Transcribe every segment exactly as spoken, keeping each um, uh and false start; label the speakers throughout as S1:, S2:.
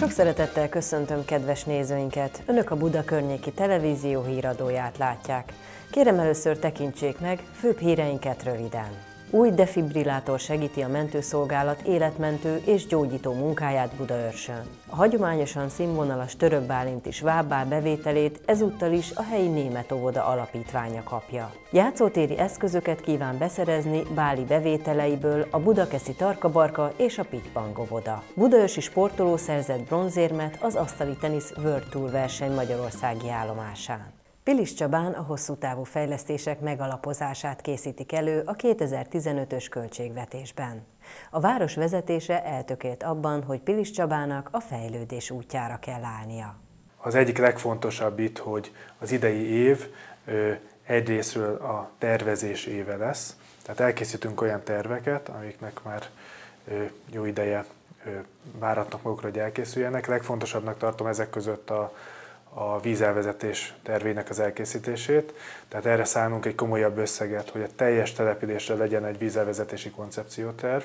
S1: Sok szeretettel köszöntöm kedves nézőinket! Önök a Buda környéki televízió híradóját látják. Kérem, először tekintsék meg főbb híreinket röviden. Új defibrillátor segíti a mentőszolgálat életmentő és gyógyító munkáját Budaörsön. A hagyományosan színvonalas Török Bálint is Vábbá bevételét ezúttal is a helyi Német Óvoda alapítványa kapja. Játszótéri eszközöket kíván beszerezni Báli bevételeiből a Budakeszi Tarka-Barka és a Pitypang óvoda. Budaörsi sportoló szerzett bronzérmet az asztali tenisz World Tour verseny magyarországi állomásán. Pilis Csabán a hosszú távú fejlesztések megalapozását készítik elő a kétezer-tizenötös költségvetésben. A város vezetése eltökélt abban, hogy Pilis Csabának a fejlődés útjára kell állnia.
S2: Az egyik legfontosabb itt, hogy az idei év egyrészről a tervezés éve lesz, tehát elkészítünk olyan terveket, amiknek már jó ideje váratnak magukra, hogy elkészüljenek. Legfontosabbnak tartom ezek között a a vízelvezetés tervének az elkészítését, tehát erre szánunk egy komolyabb összeget, hogy a teljes településre legyen egy vízelvezetési koncepcióterv,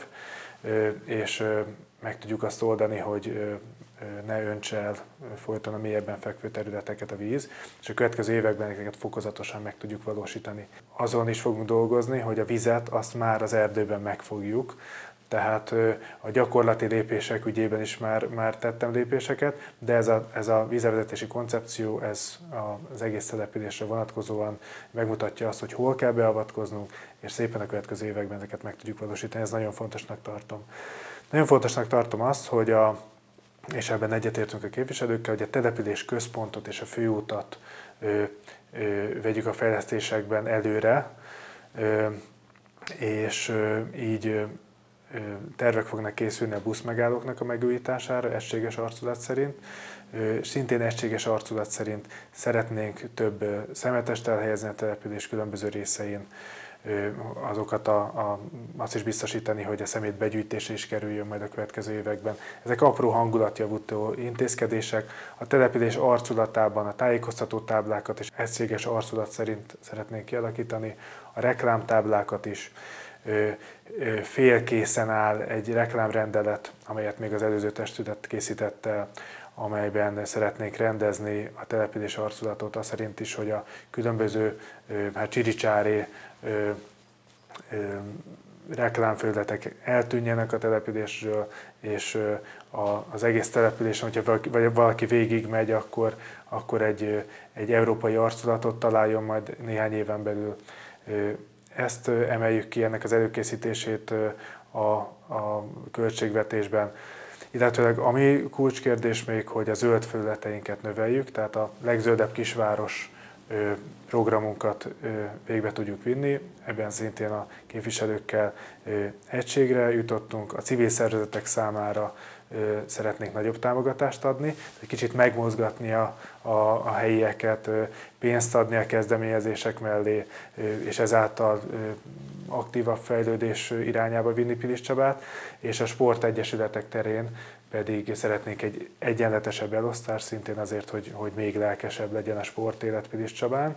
S2: és meg tudjuk azt oldani, hogy ne öntse el folyton a mélyebben fekvő területeket a víz, és a következő években ezeket fokozatosan meg tudjuk valósítani. Azon is fogunk dolgozni, hogy a vizet azt már az erdőben megfogjuk, tehát a gyakorlati lépések ügyében is már, már tettem lépéseket, de ez a, ez a vízvezetési koncepció ez az egész településre vonatkozóan megmutatja azt, hogy hol kell beavatkoznunk, és szépen a következő években ezeket meg tudjuk valósítani. Ez nagyon fontosnak tartom. Nagyon fontosnak tartom azt, hogy a, és ebben egyetértünk a képviselőkkel, hogy a település központot és a főútat ö, ö, vegyük a fejlesztésekben előre, ö, és ö, így ö, tervek fognak készülni a buszmegállóknak a megújítására, egységes arculat szerint. Szintén egységes arculat szerint szeretnénk több szemetest elhelyezni a település különböző részein, azokat a, a, azt is biztosítani, hogy a szemét begyűjtésre is kerüljön majd a következő években. Ezek apró hangulatjavító intézkedések. A település arculatában a tájékoztató táblákat és egységes arculat szerint szeretnénk kialakítani, a reklámtáblákat is. Félkészen áll egy reklámrendelet, amelyet még az előző testület készített el, amelyben szeretnénk rendezni a település arculatot, az szerint is, hogy a különböző hát csiricsári reklámfelületek eltűnjenek a településről, és az egész településen, hogyha valaki végig megy, akkor, akkor egy, egy európai arculatot találjon majd néhány éven belül. Ezt emeljük ki, ennek az előkészítését a, a költségvetésben. Illetőleg ami kulcskérdés még, hogy a zöld felületeinket növeljük, tehát a legzöldebb kisváros programunkat végbe tudjuk vinni. Ebben szintén a képviselőkkel egységre jutottunk. A civil szervezetek számára szeretnék nagyobb támogatást adni, egy kicsit megmozgatni a, a, a helyieket, pénzt adni a kezdeményezések mellé, és ezáltal aktívabb fejlődés irányába vinni Pilis Csabát, és a sportegyesületek terén pedig szeretnénk egy egyenletesebb elosztás, szintén azért, hogy, hogy még lelkesebb legyen a sportélet Pilis Csabán.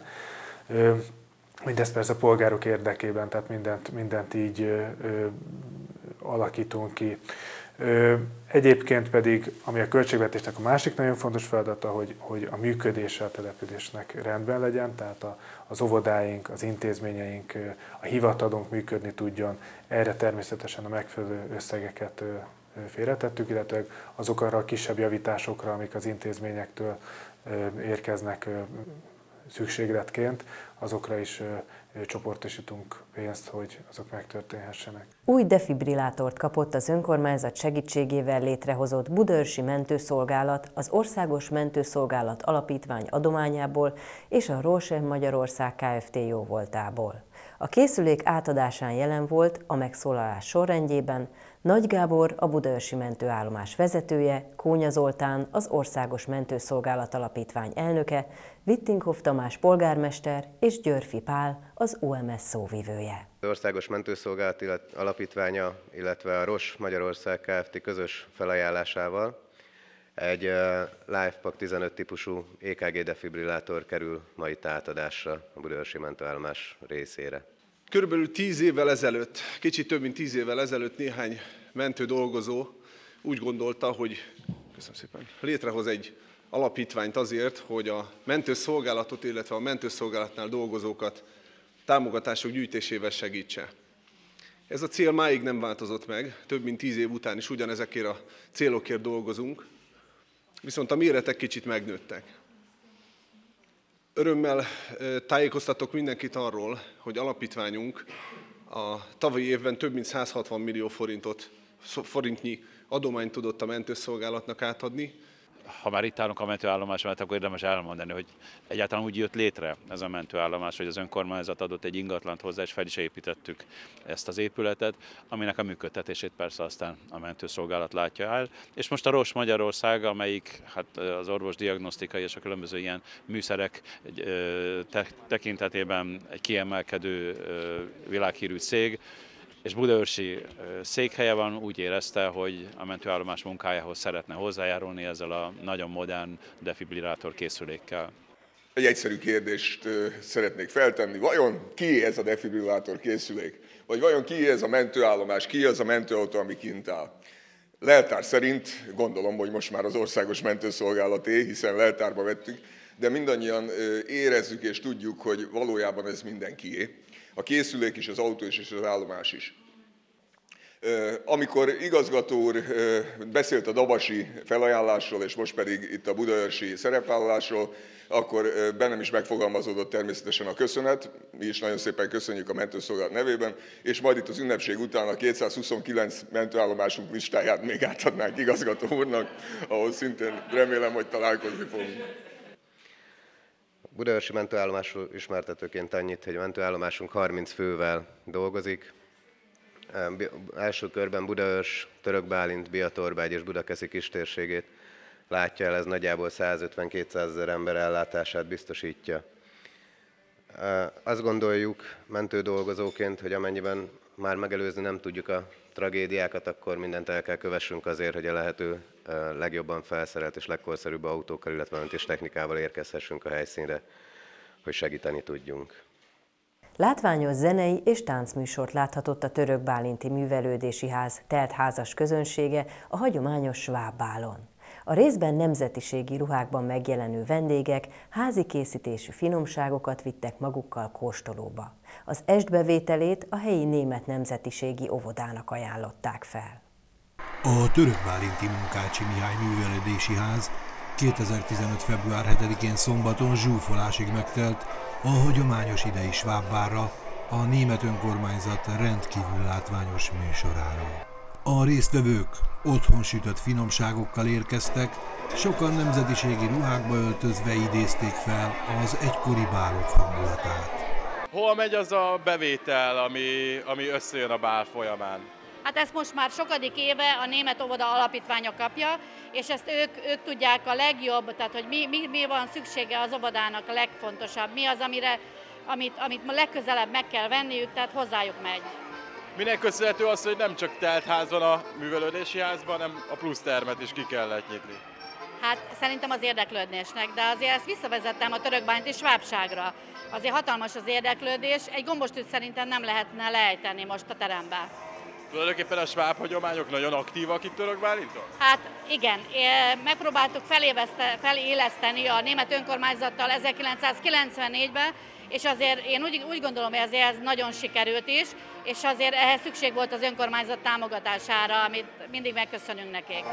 S2: Mindezt persze a polgárok érdekében, tehát mindent, mindent így ö, ö, alakítunk ki. Egyébként pedig, ami a költségvetésnek a másik nagyon fontos feladata, hogy, hogy a működése a településnek rendben legyen, tehát a, az óvodáink, az intézményeink, a hivatalunk működni tudjon. Erre természetesen a megfelelő összegeket félretettük, illetve azokra a kisebb javításokra, amik az intézményektől érkeznek szükségletként, azokra is csoportosítunk pénzt, hogy azok megtörténhessenek.
S1: Új defibrillátort kapott az önkormányzat segítségével létrehozott Budaörsi Mentőszolgálat az Országos Mentőszolgálat Alapítvány adományából és a Rosen Magyarország Kft. Jóvoltából. A készülék átadásán jelen volt a megszólalás sorrendjében Nagy Gábor, a Budaörsi Mentőállomás vezetője, Kónya Zoltán, az Országos Mentőszolgálat Alapítvány elnöke, Vittinghoff Tamás polgármester és Györfi Pál, az o em es szóvivője.
S3: Az Országos Mentőszolgálat Alapítványa, illetve a Roche Magyarország Kft. Közös felajánlásával egy LifePak tizenöt típusú é ká gé defibrillátor kerül ma itt átadásra a Budaörsi Mentőállomás részére.
S4: Körülbelül tíz évvel ezelőtt, kicsit több mint tíz évvel ezelőtt néhány mentő dolgozó úgy gondolta, hogy Köszönöm szépen. Létrehoz egy alapítványt azért, hogy a mentőszolgálatot, illetve a mentőszolgálatnál dolgozókat támogatások gyűjtésével segítse. Ez a cél máig nem változott meg, több mint tíz év után is ugyanezekért a célokért dolgozunk, viszont a méretek kicsit megnőttek. Örömmel tájékoztatok mindenkit arról, hogy alapítványunk a tavalyi évben több mint száz hatvan millió forintot, forintnyi adományt tudott a mentőszolgálatnak átadni.
S5: Ha már itt állunk a mentőállomás mellett, akkor érdemes elmondani, hogy egyáltalán úgy jött létre ez a mentőállomás, hogy az önkormányzat adott egy ingatlant hozzá, és fel is építettük ezt az épületet, aminek a működtetését persze aztán a mentőszolgálat látja el. És most a Ross Magyarország, amelyik hát az orvosdiagnosztikai és a különböző ilyen műszerek tekintetében egy kiemelkedő világhírű cég, és budaörsi székhelye van, úgy érezte, hogy a mentőállomás munkájához szeretne hozzájárulni ezzel a nagyon modern defibrillátor készülékkel.
S6: Egy egyszerű kérdést szeretnék feltenni. Vajon ki ez a defibrillátor készülék? Vagy vajon ki ez a mentőállomás, ki az a mentőautó, ami kint áll? Leltár szerint gondolom, hogy most már az országos mentőszolgálaté, hiszen leltárba vettük, de mindannyian érezzük és tudjuk, hogy valójában ez mindenkié. A készülék is, az autó is, és az állomás is. Amikor igazgató úr beszélt a dabasi felajánlásról, és most pedig itt a budaörsi szerepvállalásról, akkor bennem is megfogalmazódott természetesen a köszönet. Mi is nagyon szépen köszönjük a mentőszolgálat nevében, és majd itt az ünnepség után a kétszázhuszonkilenc mentőállomásunk listáját még átadnánk igazgató úrnak, ahol szintén remélem, hogy találkozni fogunk.
S3: Budaörsi mentőállomásról ismertetőként annyit, hogy a mentőállomásunk harminc fővel dolgozik. Első körben Budaörs, Török Bálint, Biatorbágy és Budakeszi kistérségét látja el, ez nagyjából százötven-kétszázezer ember ellátását biztosítja. Azt gondoljuk mentődolgozóként, hogy amennyiben már megelőzni nem tudjuk a tragédiákat, akkor mindent el kell kövessünk azért, hogy a lehető legjobban felszerelt és legkorszerűbb autókkal, illetve mentéstechnikával érkezhessünk a helyszínre, hogy segíteni tudjunk.
S1: Látványos zenei és táncműsort láthatott a Török Bálinti Művelődési Ház telt házas közönsége a hagyományos sváb bálon. A részben nemzetiségi ruhákban megjelenő vendégek házi készítésű finomságokat vittek magukkal kóstolóba. Az estbevételét a helyi német nemzetiségi óvodának ajánlották fel.
S7: A Török Bálinti Munkácsi Mihály Művelődési Ház kétezer-tizenöt. február hetedikén szombaton zsúfolásig megtelt a hagyományos idei svábbárra, a német önkormányzat rendkívül látványos műsorára. A résztvevők otthon sütött finomságokkal érkeztek, sokan nemzetiségi ruhákba öltözve idézték fel az egykori bálok hangulatát.
S8: Hol megy az a bevétel, ami, ami összejön a bál folyamán?
S9: Hát ezt most már sokadik éve a Német Óvoda Alapítványa kapja, és ezt ők, ők tudják a legjobb, tehát hogy mi, mi, mi van szüksége az óvodának a legfontosabb, mi az, amire, amit, amit legközelebb meg kell venniük, tehát hozzájuk megy.
S8: Minek köszönhető az, hogy nem csak telt ház van a művelődési házban, hanem a plusz termet is ki kellett nyitni?
S9: Hát szerintem az érdeklődésnek, de azért ezt visszavezettem a török bálinti svábságra. Azért hatalmas az érdeklődés, egy gombostűt szerintem nem lehetne lejteni most a terembe.
S8: Tulajdonképpen a sváb hagyományok nagyon aktívak itt Török Bálinton?
S9: Hát igen, megpróbáltuk feléleszteni a német önkormányzattal ezerkilencszázkilencvennégyben, és azért én úgy, úgy gondolom, hogy azért ez nagyon sikerült is, és azért ehhez szükség volt az önkormányzat támogatására, amit mindig megköszönünk nekik.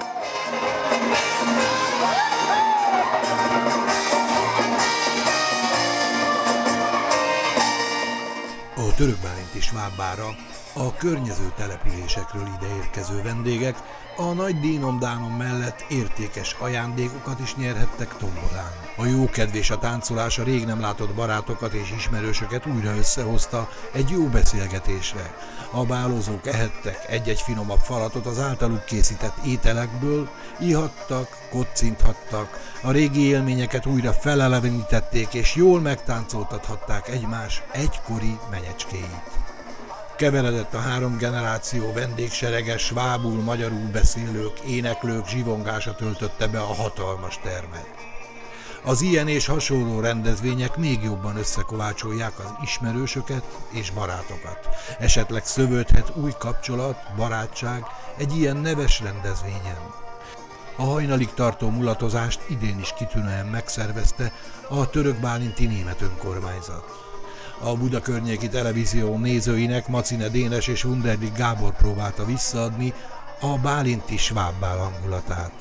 S7: A Török Bálinti svábbára a környező településekről ideérkező vendégek a nagy dínom-dánom mellett értékes ajándékokat is nyerhettek tombolán. A jókedv és a táncolás a rég nem látott barátokat és ismerősöket újra összehozta egy jó beszélgetésre. A bálozók ehettek egy-egy finomabb falatot az általuk készített ételekből, ihattak, kocinthattak, a régi élményeket újra felelevenítették és jól megtáncoltathatták egymás egykori menyecskéit. Keveredett a három generáció vendégserege, svábul, magyarul beszélők, éneklők zsivongása töltötte be a hatalmas termet. Az ilyen és hasonló rendezvények még jobban összekovácsolják az ismerősöket és barátokat. Esetleg szövődhet új kapcsolat, barátság egy ilyen neves rendezvényen. A hajnalig tartó mulatozást idén is kitűnően megszervezte a Török Bálinti német önkormányzat. A Buda környéki televízió nézőinek Macine Dénes és Wunderlich Gábor próbálta visszaadni a bálinti svábbál hangulatát.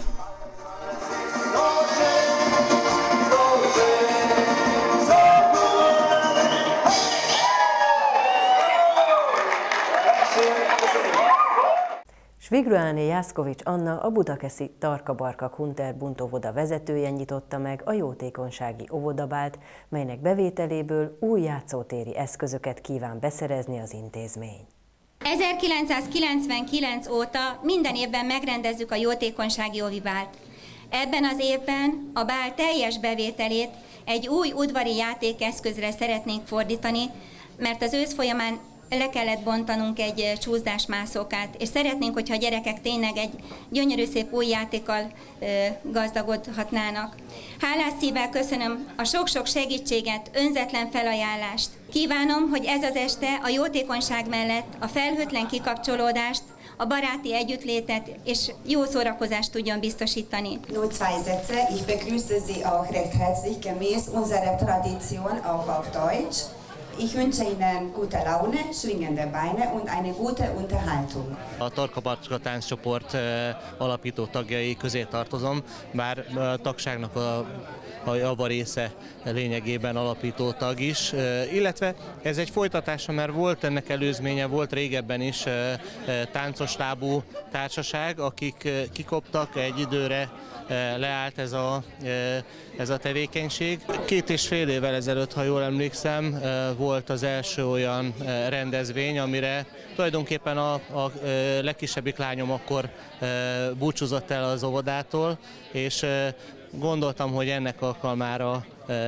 S1: Svigruáné Jászkovics Anna, a budakeszi Tarka-Barka Kunter-Bunt óvoda vezetője nyitotta meg a jótékonysági óvodabált, melynek bevételéből új játszótéri eszközöket kíván beszerezni az intézmény.
S10: ezerkilencszázkilencvenkilenc óta minden évben megrendezzük a jótékonysági óvibált. Ebben az évben a bál teljes bevételét egy új udvari játékeszközre szeretnénk fordítani, mert az ősz folyamán le kellett bontanunk egy csúszdásmászókát, és szeretnénk, hogyha a gyerekek tényleg egy gyönyörű szép új játékkal ö, gazdagodhatnának. Hálás szívvel köszönöm a sok-sok segítséget, önzetlen felajánlást. Kívánom, hogy ez az este a jótékonyság mellett a felhőtlen kikapcsolódást, a baráti együttlétet és jó szórakozást tudjon biztosítani.
S11: Nur zwei Sätze. Ich begrüße Sie auch recht herzlich gemäß unserer Tradition auch auf Deutsch. Ich wünsche Ihnen gute Laune, schwingende Beine und eine gute Unterhaltung.
S12: A Tarka-Barka tánccsoport alapító tagjai közé tartozom, bár a tagságnak a, a java része lényegében alapító tag is, illetve ez egy folytatása, mert volt ennek előzménye, volt régebben is táncos lábú társaság, akik kikoptak egy időre, leállt ez a, ez a tevékenység. Két és fél évvel ezelőtt, ha jól emlékszem, volt az első olyan rendezvény, amire tulajdonképpen a, a legkisebbik lányom akkor búcsúzott el az óvodától, és gondoltam, hogy ennek alkalmára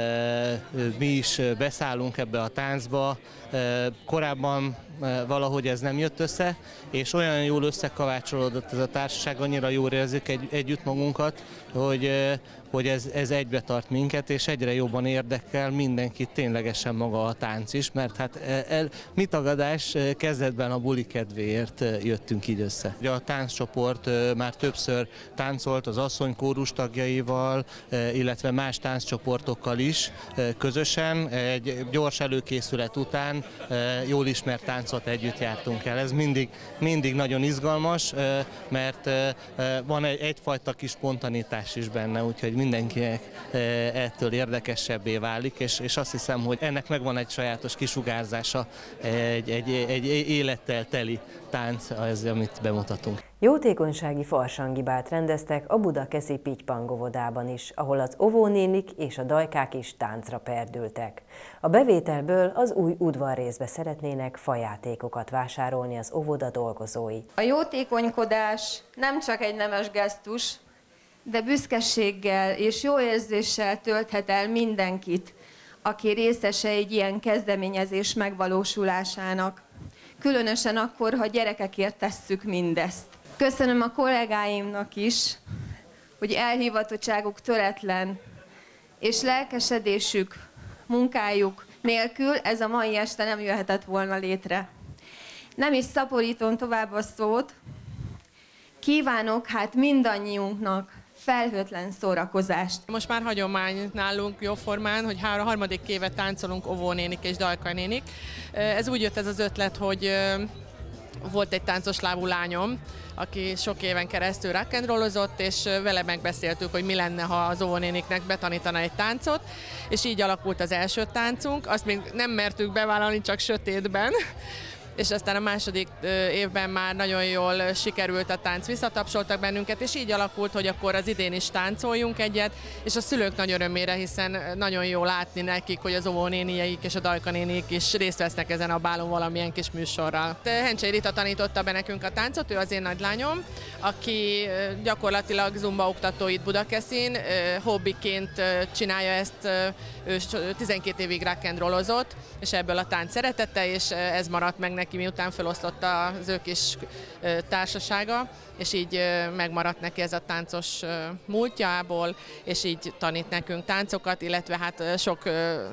S12: mi is beszállunk ebbe a táncba. Korábban valahogy ez nem jött össze, és olyan jól összekavácsolódott ez a társaság, annyira jól érzik egy, együtt magunkat, hogy, hogy ez, ez egybe tart minket, és egyre jobban érdekel mindenkit ténylegesen maga a tánc is, mert hát el, mi tagadás, kezdetben a buli kedvéért jöttünk így össze. A tánccsoport már többször táncolt az asszonykórus tagjaival, illetve más tánccsoportokkal is közösen. Egy gyors előkészület után jól ismert táncot együtt jártunk el. Ez mindig, mindig nagyon izgalmas, mert van egy, egyfajta kis spontanitás is benne, úgyhogy mindenkinek ettől érdekesebbé válik, és, és azt hiszem, hogy ennek megvan egy sajátos kisugárzása, egy, egy, egy élettel teli tánc, az, amit bemutatunk.
S1: Jótékonysági farsangibált rendeztek a budakeszi Pitypang óvodában is, ahol az óvónénik és a dajkák is táncra perdültek. A bevételből az új udvarrészbe szeretnének fajátékokat vásárolni az óvoda dolgozói.
S13: A jótékonykodás nem csak egy nemes gesztus, de büszkeséggel és jó érzéssel tölthet el mindenkit, aki részese egy ilyen kezdeményezés megvalósulásának. Különösen akkor, ha gyerekekért tesszük mindezt. Köszönöm a kollégáimnak is, hogy elhivatottságuk töretlen, és lelkesedésük, munkájuk nélkül ez a mai este nem jöhetett volna létre. Nem is szaporítom tovább a szót, kívánok hát mindannyiunknak felhőtlen szórakozást.
S14: Most már hagyomány nálunk jóformán, hogy a harmadik éve táncolunk óvónénik és dajkanénik. Ez úgy jött ez az ötlet, hogy volt egy táncos lábú lányom, aki sok éven keresztül rock and rollozott, és vele megbeszéltük, hogy mi lenne, ha az óvónéniknek betanítana egy táncot, és így alakult az első táncunk. Azt még nem mertük bevállalni, csak sötétben. És aztán a második évben már nagyon jól sikerült a tánc, visszatapsoltak bennünket, és így alakult, hogy akkor az idén is táncoljunk egyet, és a szülők nagy örömére, hiszen nagyon jó látni nekik, hogy az óvónénijeik és a dajkanénik is részt vesznek ezen a bálon valamilyen kis műsorral. Hencsei Rita tanította be nekünk a táncot, ő az én nagylányom, aki gyakorlatilag zumba oktató itt Budakeszin, hobbiként csinálja ezt, ő tizenkét évig rock and rollozott, és ebből a tánc szeretete, és ez maradt meg neki, miután felosztotta az ő kis társasága, és így megmaradt neki ez a táncos múltjából, és így tanít nekünk táncokat, illetve hát sok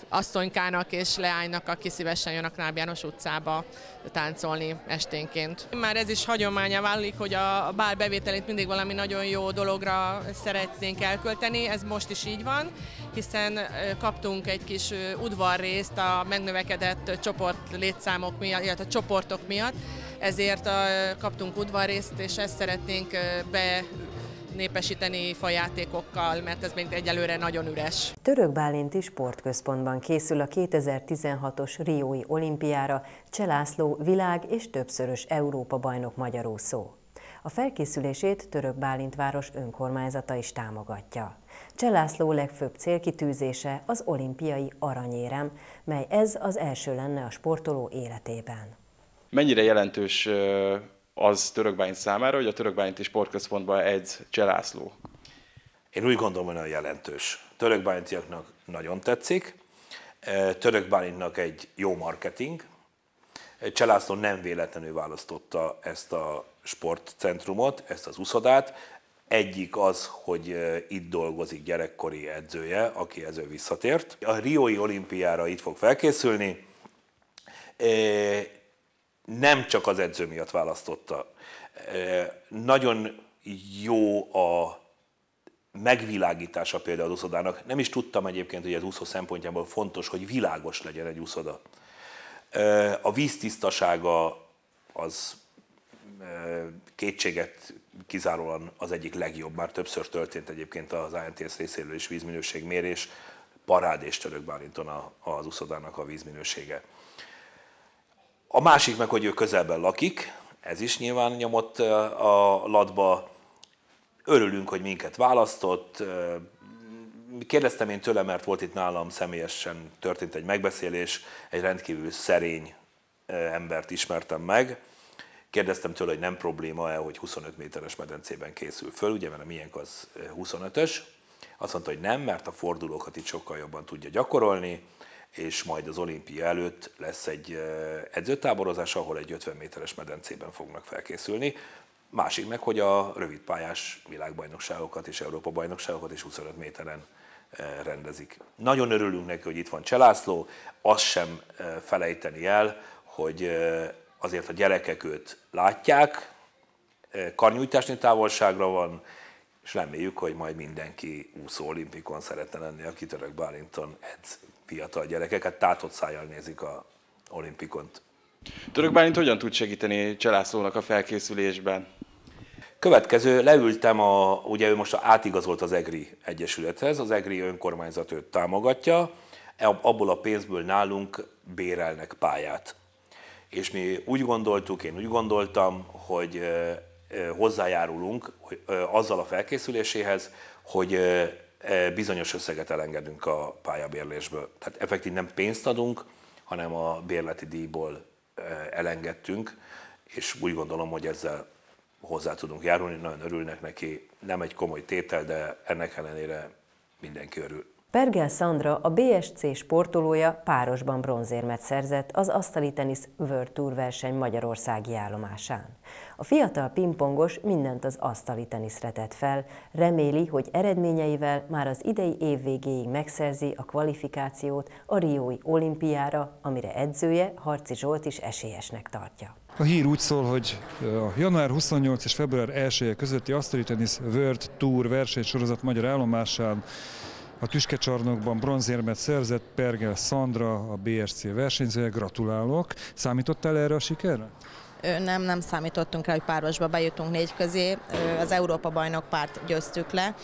S14: asszonykának és leánynak, aki szívesen jön a Knáb János utcába táncolni esténként. Már ez is hagyományá válik, hogy a bál bevételét mindig valami nagyon jó dologra szeretnénk elkölteni, ez most is így van, hiszen kaptunk egy kis udvarrészt a megnövekedett csoport létszámok miatt, illetve a csoportok miatt, ezért kaptunk udvarrészt, és ezt szeretnénk be népesíteni fajátékokkal, mert ez még egyelőre nagyon üres.
S1: Török Bálinti Sportközpontban készül a kétezer-tizenhatos riói olimpiára Cseh László világ- és többszörös Európa-bajnok magyarúszó. A felkészülését Török Bálint város önkormányzata is támogatja. Cseh László legfőbb célkitűzése az olimpiai aranyérem, mely ez az első lenne a sportoló életében.
S8: Mennyire jelentős az Török Bálint számára, hogy a Török Bálinti Sportközpontban edz Cseh László?
S15: Én úgy gondolom, hogy nagyon jelentős. Török bálintiaknak nagyon tetszik, Török Bálintnak egy jó marketing. Cseh László nem véletlenül választotta ezt a sportcentrumot, ezt az uszodát. Egyik az, hogy itt dolgozik gyerekkori edzője, aki ezzel visszatért. A riói olimpiára itt fog felkészülni. Nem csak az edző miatt választotta. Nagyon jó a megvilágítása például az úszodának. Nem is tudtam egyébként, hogy az úszó szempontjából fontos, hogy világos legyen egy úszoda. A víz tisztasága az kétséget kizárólag az egyik legjobb. Már többször történt egyébként az á en té es részéről is vízminőségmérés. Parádés Török Bálinton az úszodának a vízminősége. A másik meg, hogy ő közelben lakik, ez is nyilván nyomott a latba. Örülünk, hogy minket választott. Kérdeztem én tőle, mert volt itt nálam személyesen, történt egy megbeszélés, egy rendkívül szerény embert ismertem meg. Kérdeztem tőle, hogy nem probléma-e, hogy huszonöt méteres medencében készül föl, ugye, mert a miénk az huszonötös. Azt mondta, hogy nem, mert a fordulókat itt sokkal jobban tudja gyakorolni, és majd az olimpia előtt lesz egy edzőtáborozás, ahol egy ötven méteres medencében fognak felkészülni. Másik meg, hogy a rövidpályás világbajnokságokat és Európa-bajnokságokat is huszonöt méteren rendezik. Nagyon örülünk neki, hogy itt van Cseh László, azt sem felejteni el, hogy azért a gyerekek őt látják, karnyújtásnyi távolságra van, és reméljük, hogy majd mindenki úszó olimpikon szeretne lenni, aki Török Bálinton edz fiatal gyerekeket, tátott szájjal nézik a olimpikont.
S8: Török Bálint hogyan tud segíteni Cseh Lászlónak a felkészülésben?
S15: Következő, leültem, a, ugye ő most átigazolt az EGRI Egyesülethez, az EGRI önkormányzat őt támogatja, abból a pénzből nálunk bérelnek pályát. És mi úgy gondoltuk, én úgy gondoltam, hogy hozzájárulunk azzal a felkészüléséhez, hogy bizonyos összeget elengedünk a pályabérlésből. Tehát effektív nem pénzt adunk, hanem a bérleti díjból elengedtünk, és úgy gondolom, hogy ezzel hozzá tudunk járulni, nagyon örülnek neki, nem egy komoly tétel, de ennek ellenére mindenki örül.
S1: Pergel Szandra, a bé es cé sportolója párosban bronzérmet szerzett az asztali tenisz World Tour verseny magyarországi állomásán. A fiatal pingpongos mindent az asztali teniszre tett fel, reméli, hogy eredményeivel már az idei év végéig megszerzi a kvalifikációt a riói olimpiára, amire edzője, Harci Zsolt is esélyesnek tartja.
S16: A hír úgy szól, hogy a január huszonnyolc és február elsője közötti asztali tenisz World Tour versenysorozat magyar állomásán a tüskecsarnokban bronzérmet szerzett Pergel Szandra, a bé es cé versenyzője. Gratulálok! Számítottál erre a sikerre?
S17: Nem, nem számítottunk rá, hogy párosba bejutunk négy közé. Az Európa-bajnok párt győztük le.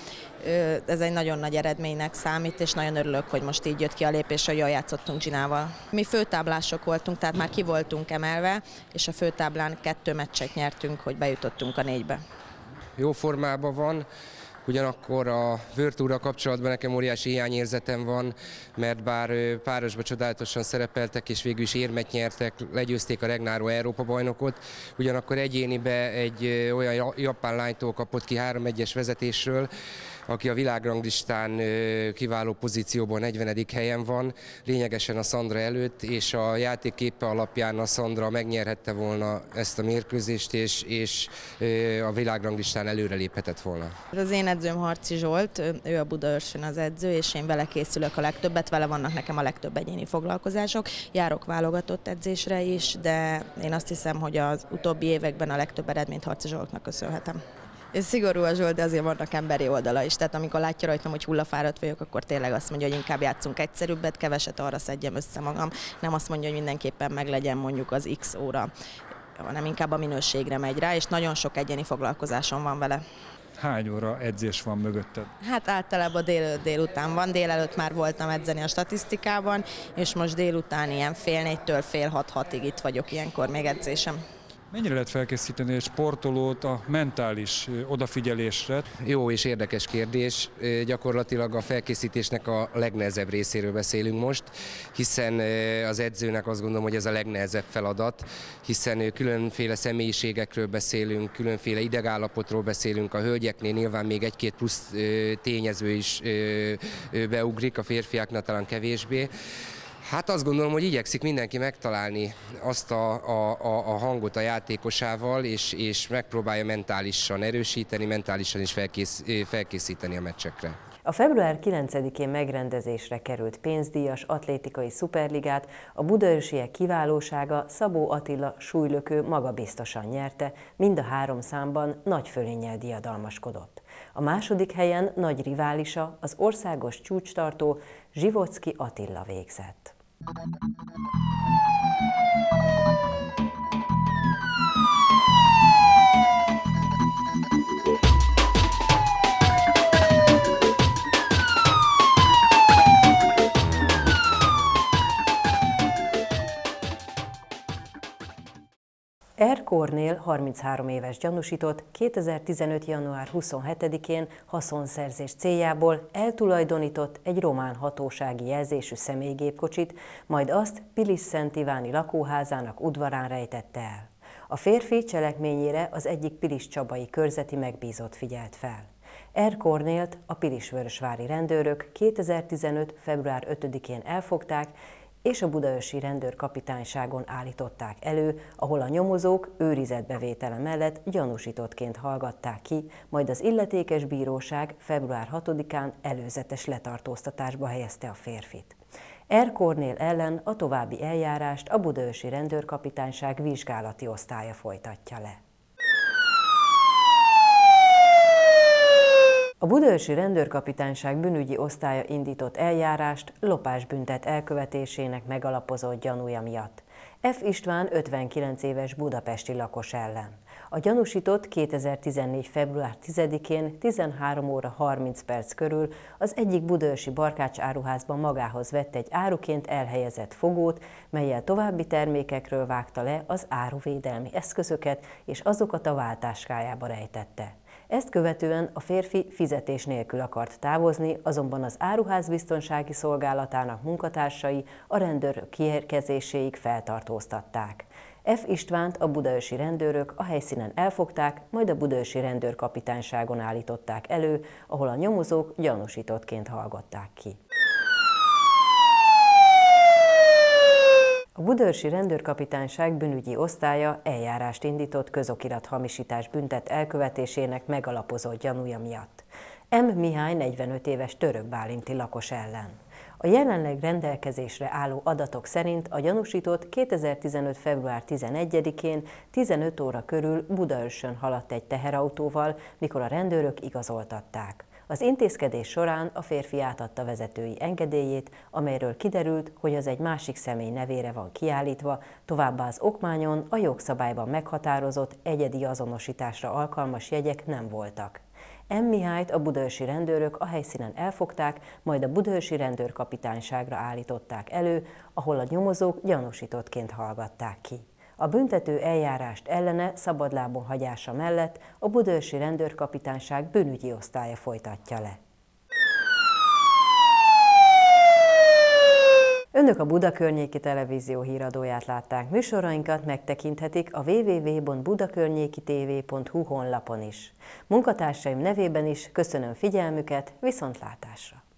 S17: Ez egy nagyon nagy eredménynek számít, és nagyon örülök, hogy most így jött ki a lépés, hogy jól játszottunk Ginával. Mi főtáblások voltunk, tehát már ki voltunk emelve, és a főtáblán kettő meccset nyertünk, hogy bejutottunk a négybe.
S18: Jó formában van. Ugyanakkor a World Tourral kapcsolatban nekem óriási hiányérzetem van, mert bár párosban csodálatosan szerepeltek és végül is érmet nyertek, legyőzték a Regnaro Európa-bajnokot, ugyanakkor egyénibe egy olyan japán lánytól kapott ki három egyes vezetésről, aki a világranglistán kiváló pozícióban negyvenedik helyen van, lényegesen a Szandra előtt, és a játékképe alapján a Szandra megnyerhette volna ezt a mérkőzést, és, és a világranglistán előre léphetett volna.
S17: Az én edzőm Harci Zsolt, ő a Budaörsön az edző, és én vele készülök a legtöbbet, vele vannak nekem a legtöbb egyéni foglalkozások. Járok válogatott edzésre is, de én azt hiszem, hogy az utóbbi években a legtöbb eredményt Harci Zsoltnak köszönhetem. És szigorú a Zsolt, de azért vannak emberi oldala is. Tehát amikor látja rajtam, hogy hullafáradt vagyok, akkor tényleg azt mondja, hogy inkább játszunk egyszerűbbet, keveset, arra szedjem össze magam. Nem azt mondja, hogy mindenképpen meglegyen mondjuk az X óra, hanem inkább a minőségre megy rá, és nagyon sok egyéni foglalkozásom van vele.
S16: Hány óra edzés van mögötted?
S17: Hát általában délelőtt délután van, délelőtt már voltam edzeni a statisztikában, és most délután ilyen fél négytől fél hat-hatig itt vagyok ilyenkor még edzésem.
S16: Mennyire lehet felkészíteni egy sportolót a mentális odafigyelésre?
S18: Jó és érdekes kérdés. Gyakorlatilag a felkészítésnek a legnehezebb részéről beszélünk most, hiszen az edzőnek azt gondolom, hogy ez a legnehezebb feladat, hiszen különféle személyiségekről beszélünk, különféle idegállapotról beszélünk, a hölgyeknél nyilván még egy-két plusz tényező is beugrik, a férfiáknál talán kevésbé. Hát azt gondolom, hogy igyekszik mindenki megtalálni azt a, a, a hangot a játékosával, és, és megpróbálja mentálisan erősíteni, mentálisan is felkész, felkészíteni a meccsekre.
S1: A február kilencedikén megrendezésre került pénzdíjas atlétikai szuperligát a budaörsiek kiválósága Szabó Attila súlylökő magabiztosan nyerte, mind a három számban nagy fölénnyel diadalmaskodott. A második helyen nagy riválisa, az országos csúcstartó Zsivocki Attila végzett. R. Kornél harminchárom éves gyanúsított kétezer-tizenöt. január huszonhetedikén haszonszerzés céljából eltulajdonított egy román hatósági jelzésű személygépkocsit, majd azt Pilis-Szent Iváni lakóházának udvarán rejtette el. A férfi cselekményére az egyik pilis-csabai körzeti megbízott figyelt fel. R. Kornélt a pilisvörösvári rendőrök kétezer-tizenöt. február ötödikén elfogták, és a budaörsi rendőrkapitányságon állították elő, ahol a nyomozók őrizetbevétele mellett gyanúsítottként hallgatták ki, majd az illetékes bíróság február hatodikán előzetes letartóztatásba helyezte a férfit. R. Kornél ellen a további eljárást a budaörsi rendőrkapitányság vizsgálati osztálya folytatja le. A budaörsi rendőrkapitányság bűnügyi osztálya indított eljárást lopásbüntet elkövetésének megalapozott gyanúja miatt. F. István ötvenkilenc éves budapesti lakos ellen. A gyanúsított kétezer-tizennégy. február tizedikén tizenhárom óra harminc perc körül az egyik budaörsi barkács áruházban magához vett egy áruként elhelyezett fogót, mellyel további termékekről vágta le az áruvédelmi eszközöket, és azokat a váltáskájába rejtette. Ezt követően a férfi fizetés nélkül akart távozni, azonban az áruház biztonsági szolgálatának munkatársai a rendőrök kiérkezéséig feltartóztatták. F. Istvánt a budaörsi rendőrök a helyszínen elfogták, majd a budaörsi rendőrkapitányságon állították elő, ahol a nyomozók gyanúsítottként hallgatták ki. A budaörsi rendőrkapitányság bűnügyi osztálya eljárást indított közokirat hamisítás büntet elkövetésének megalapozott gyanúja miatt. M. Mihály negyvenöt éves török bálinti lakos ellen. A jelenleg rendelkezésre álló adatok szerint a gyanúsított kétezer-tizenöt. február tizenegyedikén tizenöt óra körül Budaörsön haladt egy teherautóval, mikor a rendőrök igazoltatták. Az intézkedés során a férfi átadta vezetői engedélyét, amelyről kiderült, hogy az egy másik személy nevére van kiállítva, továbbá az okmányon a jogszabályban meghatározott egyedi azonosításra alkalmas jegyek nem voltak. M. Mihályt a budaörsi rendőrök a helyszínen elfogták, majd a budaörsi rendőrkapitányságra állították elő, ahol a nyomozók gyanúsítottként hallgatták ki. A büntető eljárást ellene szabadlábon hagyása mellett a budaörsi rendőrkapitányság bűnügyi osztálya folytatja le. Önök a Buda Környéki Televízió híradóját látták. Műsorainkat megtekinthetik a double-u double-u double-u pont budakörnyéki t v pont hu honlapon is. Munkatársaim nevében is köszönöm figyelmüket, viszontlátásra!